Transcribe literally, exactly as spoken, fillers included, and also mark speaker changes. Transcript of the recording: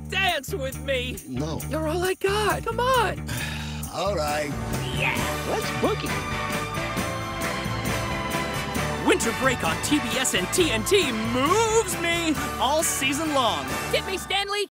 Speaker 1: Dance with me.
Speaker 2: No.
Speaker 1: You're all I got. Come on.
Speaker 2: All right.
Speaker 1: Yeah.
Speaker 3: Let's boogie.
Speaker 1: Winter break on T B S and T N T moves me all season long.
Speaker 4: Tip me, Stanley.